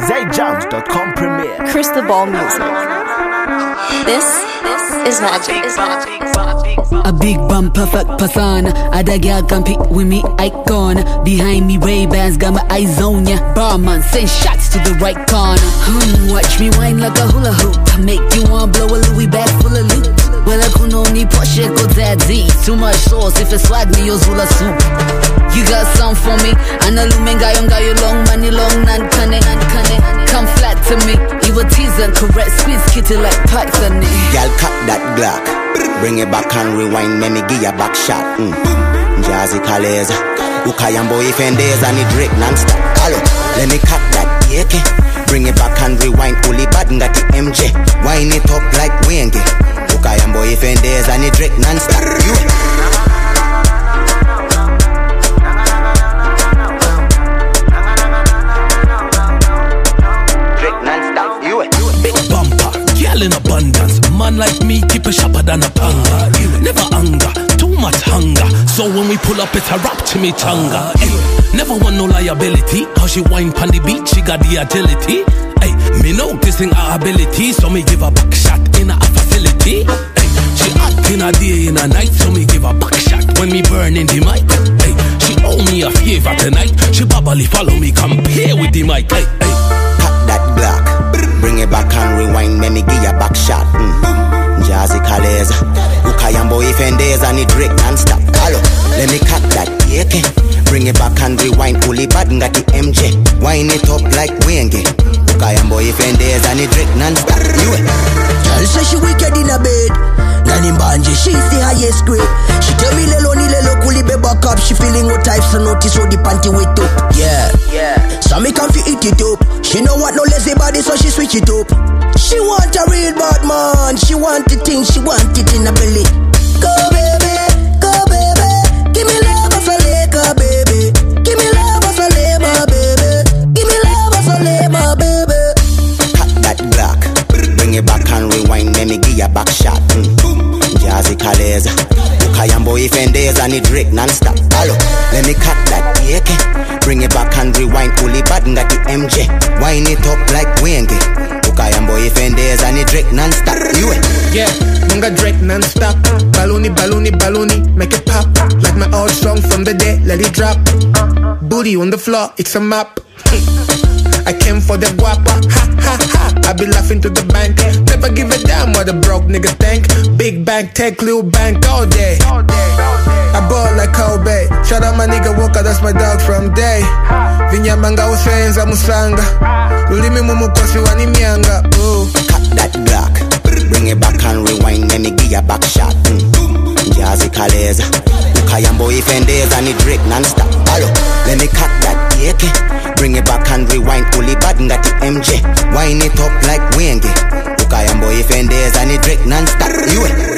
ZJams.com premiere. Crystal Ball music. This is magic. A big bum, perfect persona. Other girl compete with me, icon. Behind me, Ray-Bans got my eyes on ya. Barman, send shots to the right corner. Watch me whine like a hula hoop. Make you want blow a Louis bag full of loot. Well, I could only push it, go daddy. Too much sauce, if it's swag me, you're Zula soup. You got some for me. And a lumen guy, you long money, long nan canny. Come flat to me. You a teaser, correct, squeeze kitty like Python. Y'all cut that Glock, bring it back and rewind, let me give you a back shot. Jazzy Kaleza, Ukayambo Ifendes and it Drake non-stop. Hello, let me cut that AK, bring it back and rewind, Uli bad got the MJ, wind it up like Wenge. Ukayambo Ifendes and it Drake non-stop. You in abundance, man like me keep a sharper than a panga. Never anger, too much hunger. So when we pull up, it's a rap to me changa. Never want no liability. How she whine pon the beat, she got the agility. Ay, me noticing her ability, so me give a back shot in a facility. Ay, she act in a day in a night, so me give a back shot when me burn in the mic. Ay, she owe me a favor tonight. She bubbly follow me, come play with the mic. Ay, ay. Cut that Glock, bring it back and rewind, let me give you a back shot. Jazzy Kaleza, Ukayambo Ifendes and it Drake non-stop. Hello, let me cut that AK, bring it back and rewind, Uli bad got the MJ, wind it up like Wenge. Ukayambo Ifendes and it Drake non-stop. Girl say she wicked in a bed, Nani Mbanje, she's the highest grade. She tell me lelo ni lelo kuli be back up. She feeling what types so notice so the panty wet up. Yeah. So me can fi eat it up. She know what no lazy body, so she switch it up. She want a real bad man. She want the thing, she want it in her belly. Go baby, give me love of a Laker, baby. Give me love of a Lema, baby. Give me love of a Lema, baby. Cut that Glock, bring it back and rewind, let me give you a back shot. Jazzy Kaleza, Ukayambo Ifendes and it Drake non-stop. Hello, let me cut that AK, bring it back and rewind, Uli bad got the MJ, wind it up like Wenge. Ukayambo Ifendes and it Drake non-stop. Yeah, Munga Drake non-stop. Balloony, make it pop. Like my old song from the day, let it drop. Booty on the floor, it's a map. I came for the guapa, I be laughing to the bank. Never give a damn what a broke nigga think. Big bank, take little bank all day. I ball like Kobe. Shout out my nigga Walker, that's my dog from day. Vinyamanga usenza musanga. Lulimi mumukosi wani mianga. Cut that Glock, bring it back and rewind, let me give you a back shot. Jazzy Kaleza, Ukayambo Ifendes and it Drake non-stop. Hello, let me cut that AK, bring it back and rewind, Uli bad got the MJ, wind it up like Wenge. Ukayambo Ifendes and it Drake non-stop.